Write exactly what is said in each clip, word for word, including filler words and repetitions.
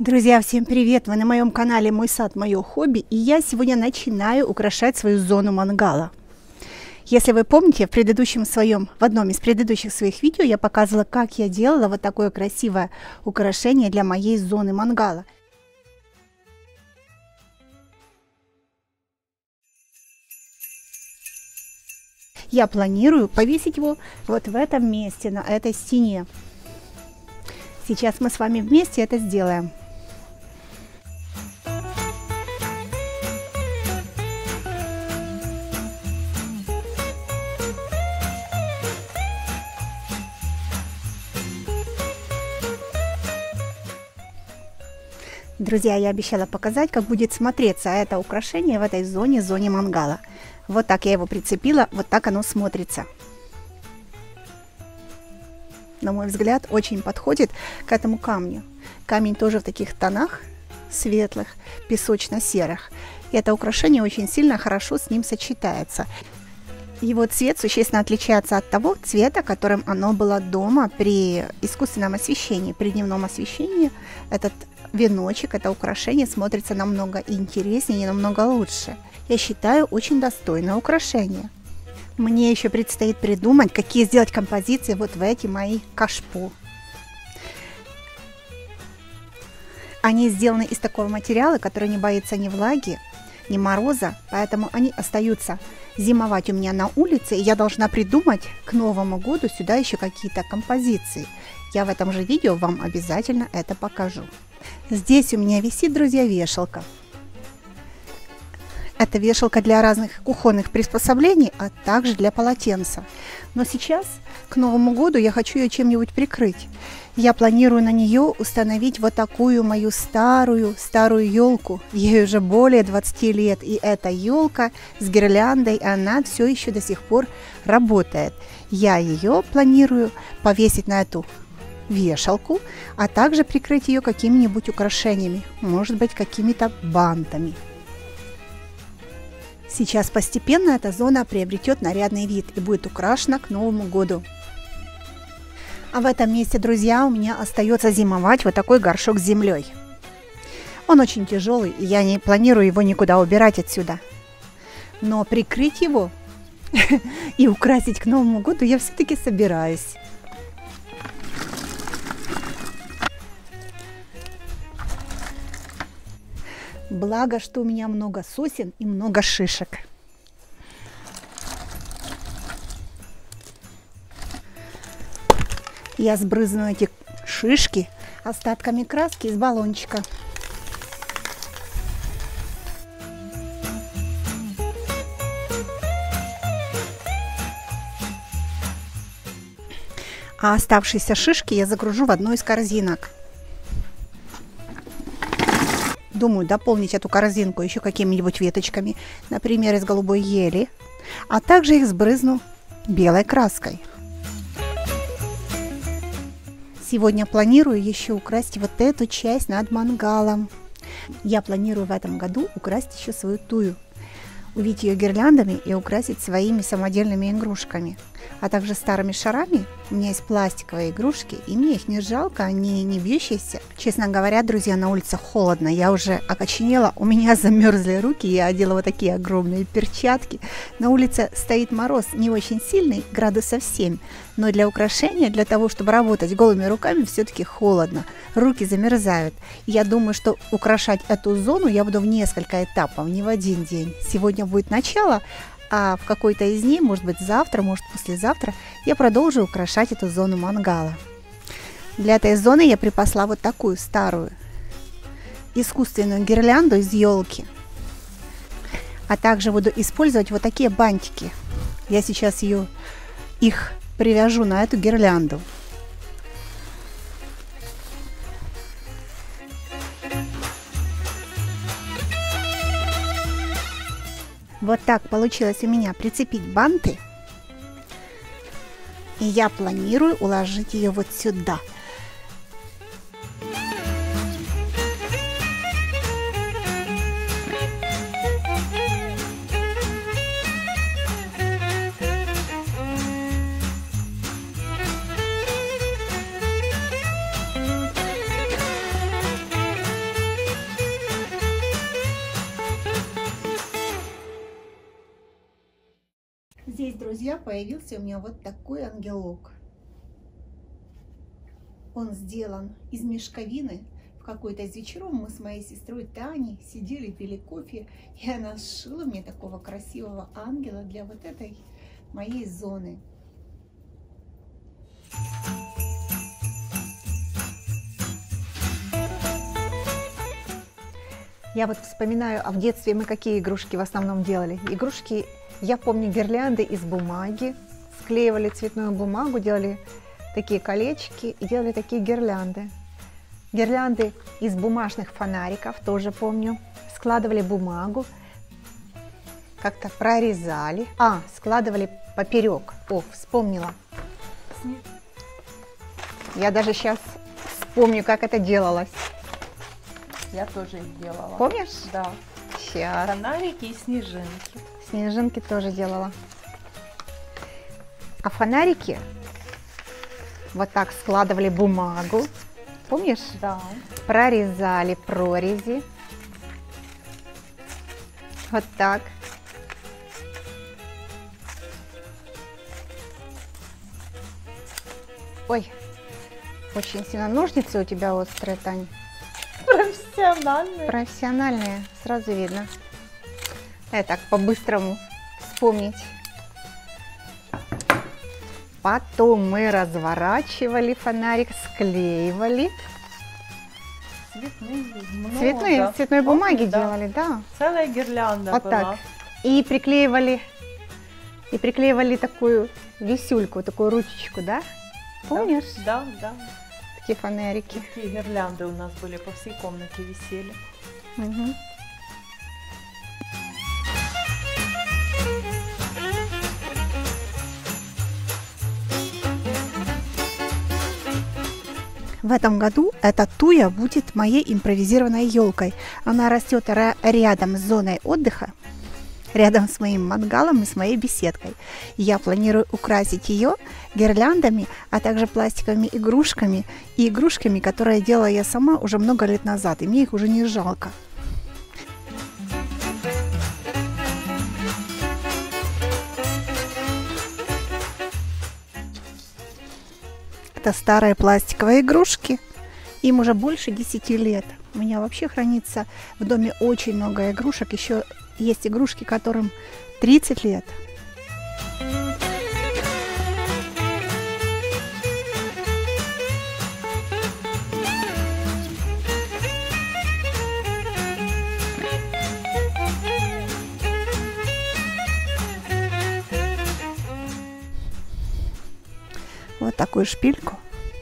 Друзья, всем привет! Вы на моем канале «Мой сад, мое хобби», и я сегодня начинаю украшать свою зону мангала. Если вы помните, в предыдущем своем, в одном из предыдущих своих видео я показывала, как я делала вот такое красивое украшение для моей зоны мангала. Я планирую повесить его вот в этом месте, на этой стене. Сейчас мы с вами вместе это сделаем. Друзья, я обещала показать, как будет смотреться это украшение в этой зоне, зоне мангала. Вот так я его прицепила, вот так оно смотрится. На мой взгляд, очень подходит к этому камню. Камень тоже в таких тонах светлых, песочно-серых. И это украшение очень сильно хорошо с ним сочетается. Его цвет существенно отличается от того цвета, которым оно было дома при искусственном освещении. При дневном освещении этот веночек, это украшение смотрится намного интереснее и намного лучше. Я считаю, очень достойное украшение. Мне еще предстоит придумать, какие сделать композиции вот в эти мои кашпо. Они сделаны из такого материала, который не боится ни влаги, ни мороза, поэтому они остаются зимовать у меня на улице, и я должна придумать к Новому году сюда еще какие-то композиции. Я в этом же видео вам обязательно это покажу. Здесь у меня висит, друзья, вешалка. Это вешалка для разных кухонных приспособлений, а также для полотенца. Но сейчас, к Новому году, я хочу ее чем-нибудь прикрыть. Я планирую на нее установить вот такую мою старую, старую елку. Ей уже более двадцати лет, и эта елка с гирляндой, она все еще до сих пор работает. Я ее планирую повесить на эту вешалку, а также прикрыть ее какими-нибудь украшениями, может быть, какими-то бантами. Сейчас постепенно эта зона приобретет нарядный вид и будет украшена к Новому году. А в этом месте, друзья, у меня остается зимовать вот такой горшок с землей. Он очень тяжелый, и я не планирую его никуда убирать отсюда. Но прикрыть его и украсить к Новому году я все-таки собираюсь. Благо, что у меня много сосен и много шишек. Я сбрызну эти шишки остатками краски из баллончика. А оставшиеся шишки я загружу в одну из корзинок. Думаю, дополнить эту корзинку еще какими-нибудь веточками, например, из голубой ели, а также их сбрызну белой краской. Сегодня планирую еще украсить вот эту часть над мангалом. Я планирую в этом году украсить еще свою тую, увить ее гирляндами и украсить своими самодельными игрушками, а также старыми шарами. У меня есть пластиковые игрушки, и мне их не жалко, они не бьющиеся. Честно говоря, друзья, на улице холодно, я уже окоченела, у меня замерзли руки, я одела вот такие огромные перчатки. На улице стоит мороз не очень сильный, градусов семь, но для украшения, для того, чтобы работать голыми руками, все-таки холодно, руки замерзают. Я думаю, что украшать эту зону я буду в несколько этапов, не в один день. Сегодня будет начало, а в какой-то из дней, может быть завтра, может послезавтра, я продолжу украшать эту зону мангала. Для этой зоны я припасла вот такую старую искусственную гирлянду из елки. А также буду использовать вот такие бантики. Я сейчас ее, их привяжу на эту гирлянду. Вот так получилось у меня прицепить банты. И я планирую уложить ее вот сюда. Здесь, друзья, появился у меня вот такой ангелок. Он сделан из мешковины. В какой-то из вечеров мы с моей сестрой Таней сидели, пили кофе, и она сшила мне такого красивого ангела для вот этой моей зоны. Я вот вспоминаю, а в детстве мы какие игрушки в основном делали? Игрушки, я помню, гирлянды из бумаги, склеивали цветную бумагу, делали такие колечки и делали такие гирлянды. Гирлянды из бумажных фонариков, тоже помню, складывали бумагу, как-то прорезали, а, складывали поперек, о, вспомнила. Я даже сейчас вспомню, как это делалось. Я тоже их делала. Помнишь? Да. Сейчас. Фонарики и снежинки. Снежинки тоже делала. А фонарики вот так складывали бумагу. Помнишь? Да. Прорезали прорези. Вот так. Ой, очень сильно ножницы у тебя острые, Тань. Профессиональные. Профессиональные, сразу видно. Я так по-быстрому вспомнить. Потом мы разворачивали фонарик, склеивали. Цветные, много. Цветные, из цветной бумаги Помню, да. делали, да. Целая гирлянда Вот была. так. И приклеивали, и приклеивали такую висюльку, такую ручечку, да? Помнишь? Да, да. Такие фонарики. Такие гирлянды у нас были, по всей комнате висели. Угу. В этом году эта туя будет моей импровизированной елкой. Она растет рядом с зоной отдыха, рядом с моим мангалом и с моей беседкой. Я планирую украсить ее гирляндами, а также пластиковыми игрушками и игрушками, которые делала я сама уже много лет назад, и мне их уже не жалко. Это старые пластиковые игрушки. Им уже больше десяти лет. У меня вообще хранится в доме очень много игрушек. Еще есть игрушки, которым тридцать лет. Вот такую шпильку.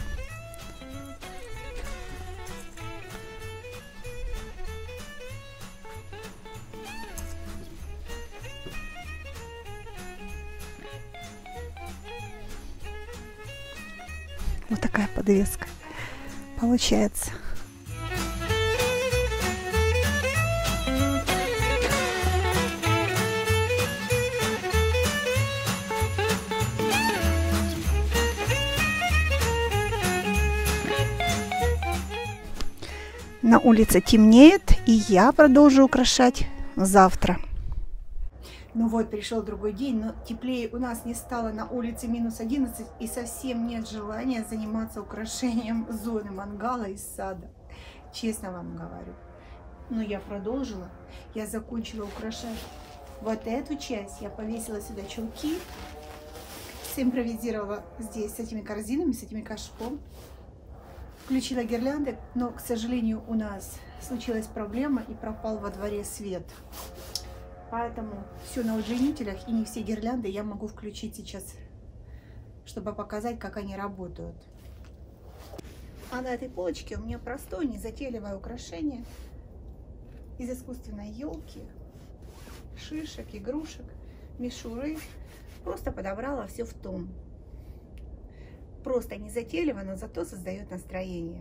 Вот такая подвеска получается. На улице темнеет, и я продолжу украшать завтра. Ну вот, пришел другой день, но теплее у нас не стало, на улице минус одиннадцать, и совсем нет желания заниматься украшением зоны мангала из сада. Честно вам говорю. Но я продолжила, я закончила украшать вот эту часть, я повесила сюда чулки, симпровизировала здесь с этими корзинами, с этими кашпом. Включила гирлянды, но, к сожалению, у нас случилась проблема и пропал во дворе свет. Поэтому все на удлинителях, и не все гирлянды я могу включить сейчас, чтобы показать, как они работают. А на этой полочке у меня простое, незатейливое украшение из искусственной елки, шишек, игрушек, мишуры. Просто подобрала все в тон. Просто незатейливо, но зато создает настроение.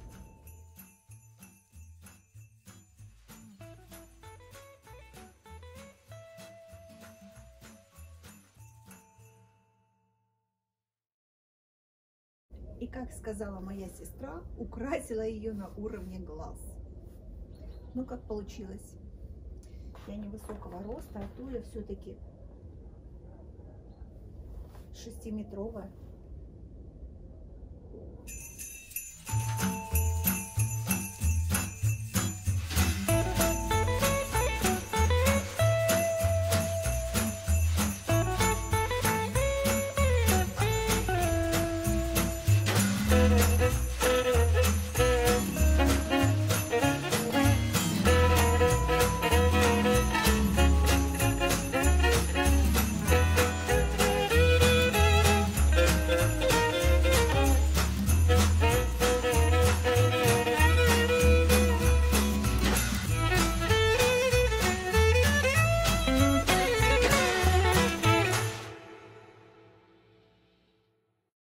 И, как сказала моя сестра, украсила ее на уровне глаз. Ну, как получилось. Я невысокого роста, а то я все-таки шестиметровая.